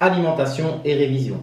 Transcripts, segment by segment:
alimentation et révision.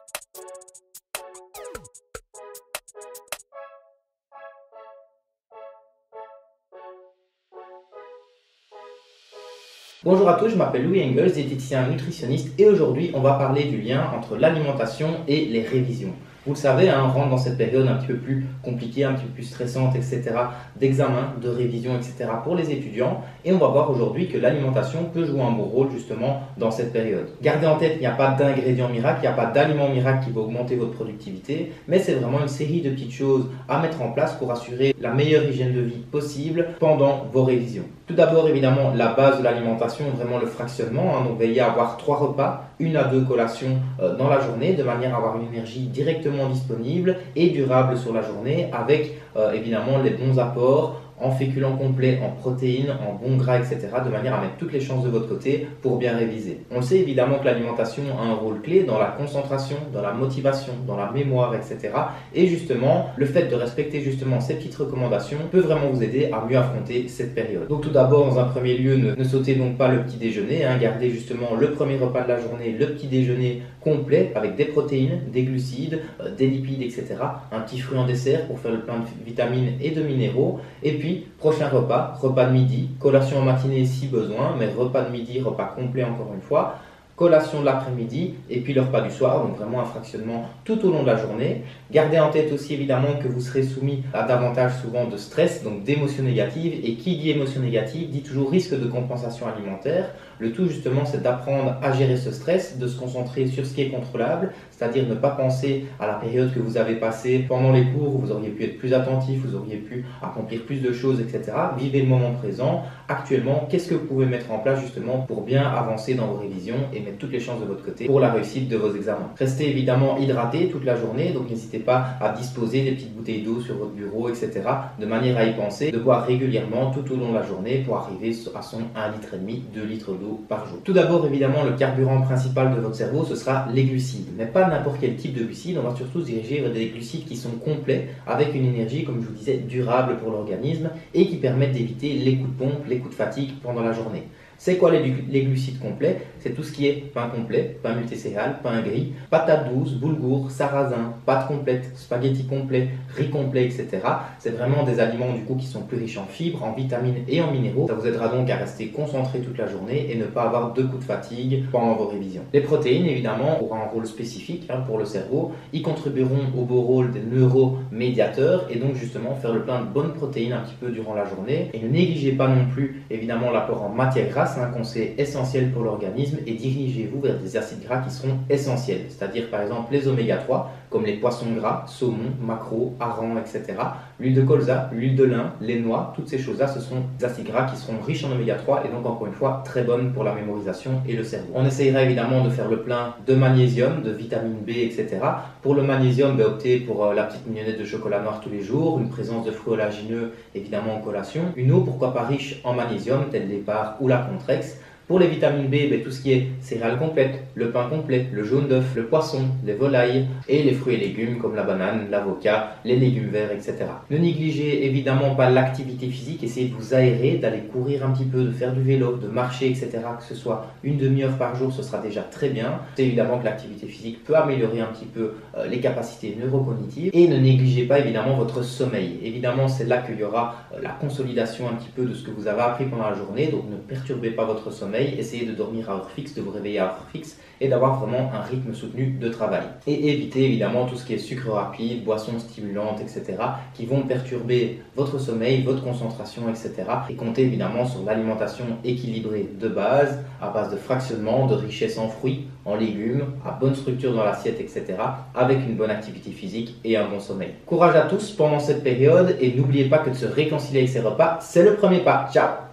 Bonjour à tous, je m'appelle Louis Engels, diététicien nutritionniste et aujourd'hui on va parler du lien entre l'alimentation et les révisions. Vous le savez, on rentre dans cette période un petit peu plus compliquée, un petit peu plus stressante, etc., d'examen, de révision, etc. pour les étudiants. Et on va voir aujourd'hui que l'alimentation peut jouer un bon rôle justement dans cette période. Gardez en tête qu'il n'y a pas d'ingrédient miracle, il n'y a pas d'aliment miracle qui va augmenter votre productivité, mais c'est vraiment une série de petites choses à mettre en place pour assurer la meilleure hygiène de vie possible pendant vos révisions. Tout d'abord, évidemment, la base de l'alimentation, vraiment le fractionnement. Donc, veillez à avoir 3 repas, 1 à 2 collations dans la journée, de manière à avoir une énergie directement disponible et durable sur la journée, avec évidemment les bons apports en féculents complets, en protéines, en bons gras, etc., de manière à mettre toutes les chances de votre côté pour bien réviser. On sait évidemment que l'alimentation a un rôle clé dans la concentration, dans la motivation, dans la mémoire, etc. Et justement, le fait de respecter justement ces petites recommandations peut vraiment vous aider à mieux affronter cette période. Donc tout d'abord, dans un premier lieu, ne sautez donc pas le petit déjeuner, gardez justement le premier repas de la journée, le petit déjeuner complet avec des protéines, des glucides, des lipides, etc. Un petit fruit en dessert pour faire le plein de vitamines et de minéraux. Et puis, prochain repas, repas de midi, collation en matinée si besoin, mais repas de midi, repas complet encore une fois, collation de l'après-midi et puis le repas du soir, donc vraiment un fractionnement tout au long de la journée. Gardez en tête aussi évidemment que vous serez soumis à davantage souvent de stress, donc d'émotions négatives, et qui dit émotions négatives dit toujours risque de compensation alimentaire. Le tout justement c'est d'apprendre à gérer ce stress, de se concentrer sur ce qui est contrôlable, c'est-à-dire ne pas penser à la période que vous avez passée pendant les cours où vous auriez pu être plus attentif, vous auriez pu accomplir plus de choses, etc. Vivez le moment présent. Actuellement, qu'est-ce que vous pouvez mettre en place justement pour bien avancer dans vos révisions et mettre toutes les chances de votre côté pour la réussite de vos examens. Restez évidemment hydraté toute la journée, donc n'hésitez pas à disposer des petites bouteilles d'eau sur votre bureau, etc. de manière à y penser, de boire régulièrement tout au long de la journée pour arriver à son 1,5 litre, 2 litres d'eau par jour. Tout d'abord, évidemment, le carburant principal de votre cerveau, ce sera les glucides, mais pas n'importe quel type de glucides. On va surtout se diriger vers des glucides qui sont complets, avec une énergie, comme je vous disais, durable pour l'organisme et qui permettent d'éviter les coups de pompe, les coups de fatigue pendant la journée. C'est quoi les glucides complets? C'est tout ce qui est pain complet, pain multicéréales, pain gris, patates douces, boulgour, sarrasin, pâtes complètes, spaghettis complets, riz complet, etc. C'est vraiment des aliments du coup qui sont plus riches en fibres, en vitamines et en minéraux. Ça vous aidera donc à rester concentré toute la journée et ne pas avoir de coups de fatigue pendant vos révisions. Les protéines évidemment auront un rôle spécifique pour le cerveau. Ils contribueront au beau rôle des neuromédiateurs et donc justement faire le plein de bonnes protéines un petit peu durant la journée. Et ne négligez pas non plus évidemment l'apport en matière grasse, qu'on sait essentiel pour l'organisme, et dirigez-vous vers des acides gras qui seront essentiels, c'est-à-dire par exemple les oméga 3 comme les poissons gras, saumon, maquereau, hareng, etc. L'huile de colza, l'huile de lin, les noix, toutes ces choses-là, ce sont des acides gras qui seront riches en oméga 3 et donc encore une fois très bonnes pour la mémorisation et le cerveau. On essayera évidemment de faire le plein de magnésium, de vitamine B, etc. Pour le magnésium, optez pour la petite mignonnette de chocolat noir tous les jours, une présence de fruits oléagineux évidemment en collation, une eau pourquoi pas riche en magnésium, telle l'épar ou la Contrex. Pour les vitamines B, tout ce qui est céréales complètes, le pain complet, le jaune d'œuf, le poisson, les volailles et les fruits et légumes comme la banane, l'avocat, les légumes verts, etc. Ne négligez évidemment pas l'activité physique, essayez de vous aérer, d'aller courir un petit peu, de faire du vélo, de marcher, etc. Que ce soit une demi-heure par jour, ce sera déjà très bien. C'est évidemment que l'activité physique peut améliorer un petit peu les capacités neurocognitives. Et ne négligez pas évidemment votre sommeil. Évidemment, c'est là qu'il y aura la consolidation un petit peu de ce que vous avez appris pendant la journée, donc ne perturbez pas votre sommeil. Essayez de dormir à heure fixe, de vous réveiller à heure fixe et d'avoir vraiment un rythme soutenu de travail. Et évitez évidemment tout ce qui est sucre rapide, boissons stimulantes, etc. qui vont perturber votre sommeil, votre concentration, etc. Et comptez évidemment sur l'alimentation équilibrée de base, à base de fractionnement, de richesse en fruits, en légumes, à bonne structure dans l'assiette, etc. avec une bonne activité physique et un bon sommeil. Courage à tous pendant cette période et n'oubliez pas que de se réconcilier avec ses repas, c'est le premier pas. Ciao!